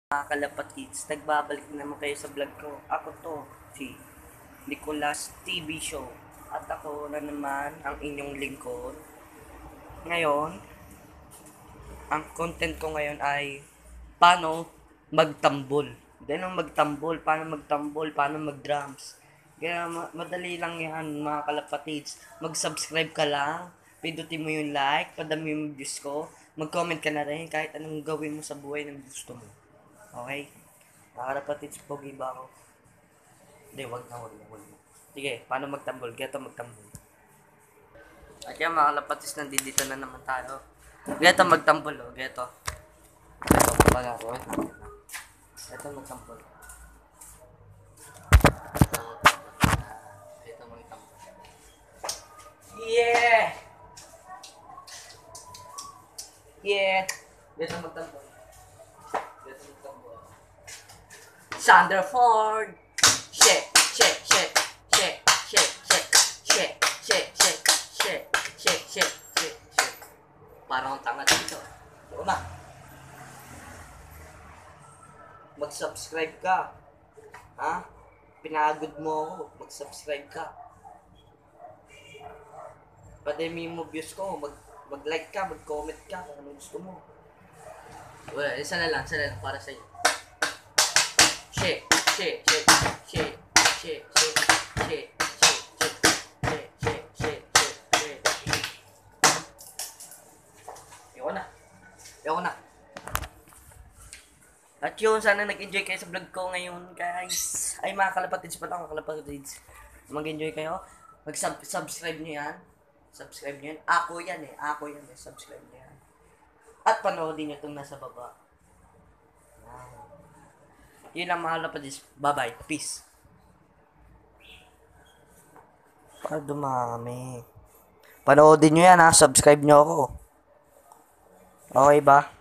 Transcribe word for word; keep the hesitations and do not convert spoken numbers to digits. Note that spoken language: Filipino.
Mga kalapatids, nagbabalik na naman kayo sa vlog ko. Ako to, si Nicolas T V Show. At ako na naman ang inyong lingkod. Ngayon, ang content ko ngayon ay paano magtambol. Ganun magtambol, paano magtambol, paano mag-drums. Kaya ma- madali lang yan mga kalapatids. Mag-subscribe ka lang, pindutin mo yung like, padami yung views ko, mag-comment ka na rin kahit anong gawin mo sa buhay ng gusto mo. Okay? Mga kalapatids, pogi ba ako? Hindi, wag na, wag na, wag na. Sige, paano magtambol? Geto magtambol. At yan mga kalapatids, nandito na naman tayo. Geto magtambol, oh, geto. Geto pala, wait na, wait na. Geto magtambol. Geto magtambol. Yeah! Yeah! Geto magtambol. Geto magtambol. Sandra Ford! Shit, shit, shit, shit, shit, shit, shit, shit, shit, shit, shit, shit, shit, shit. Parang ang tanga dito. Diba ma? Mag-subscribe ka. Ha? Pinagod mo ako. Mag-subscribe ka. Padami mo views ko. Mag mag-like ka, mag-comment ka kung ano gusto mo. Wala, isa na lang, isa na lang para sa'yo. Shit, shit, shit, shit, shit, shit, shit, shit, shit, shit, shit, shit, shit, shit. Ayoko na. Ayoko na. At yun, sana nag-enjoy kayo sa vlog ko ngayon, guys. Ay, mga kalapatids pala, mga kalapatids. Mag-enjoy kayo. Mag-subscribe nyo yan. Subscribe nyo yan. Ako yan eh. Ako yan eh. Subscribe nyo yan. At panoodin nyo itong nasa baba. Yun lang mga kalapatids. Bye-bye. Peace. Para dumami. Panoodin nyo yan ha. Subscribe nyo ako. Okay ba?